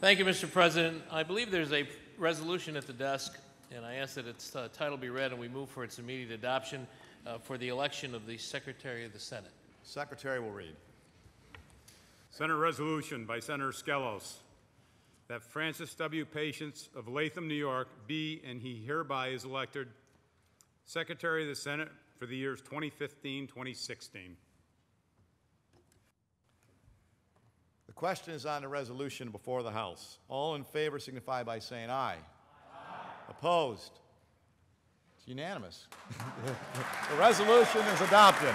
Thank you, Mr. President. I believe there's a resolution at the desk, and I ask that its title be read and we move for its immediate adoption for the election of the Secretary of the Senate. Secretary will read. Senate resolution by Senator Skelos that Francis W. Patience of Latham, New York be and he hereby is elected Secretary of the Senate for the years 2015-2016. The question is on the resolution before the House. All in favor signify by saying aye. Aye. Opposed? It's unanimous. The resolution is adopted.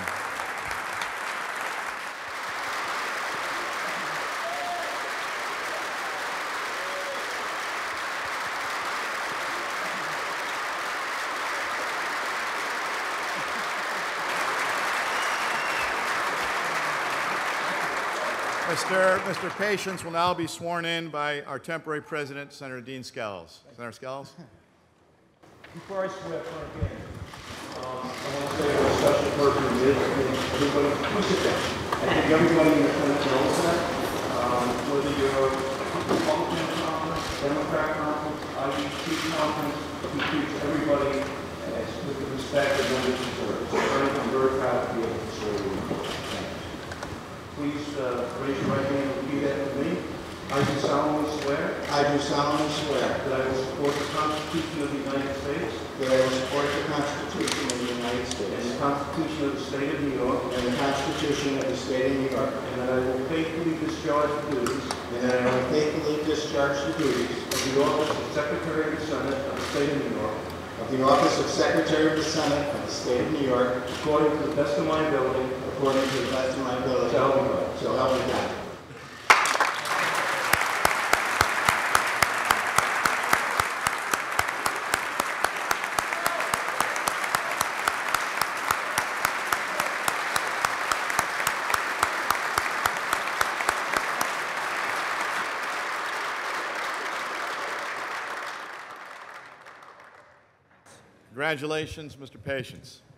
Mr. Patience will now be sworn in by our temporary president, Senator Dean Skelos. Senator Skelos? Before I swear again, I want to say what a special person it is. Everybody, please sit down. I think everybody in the Senate knows that. Whether you're Republican conference, Democrat conference, IDP conference, he treats everybody with the respect that one deserves. So I'm very proud to be able to serve you. Please raise your right hand and repeat after me. I do solemnly swear. I do solemnly swear. That I will support the Constitution of the United States. That I will support the Constitution of the United States. And the Constitution of the State of New York. And the Constitution of the State of New York. And that I will faithfully discharge the duties. And that I will faithfully discharge the duties. Of the office of Secretary of the Senate of the State of New York. Of the office of Secretary of the Senate of the State of New York. According to the best of my ability. According to the best of my ability. So help me God. So help me God. Congratulations, Mr. Patience.